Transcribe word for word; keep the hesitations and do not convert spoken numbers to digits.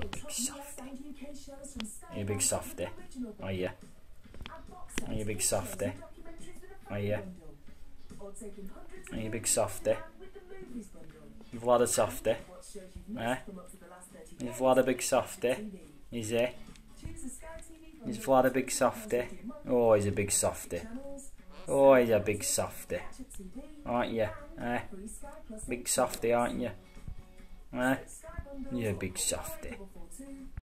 big softy. Are you a big softy? Are you? Are you a big softy? Are you? Are you a big softy? You've had a softy? Eh? You've had a big softy? Is he? He's had a big softy? Oh, he's a big softy. Oh, he's a big softy. Aren't you? Eh? Big softy, aren't you? Eh? You're a big softy.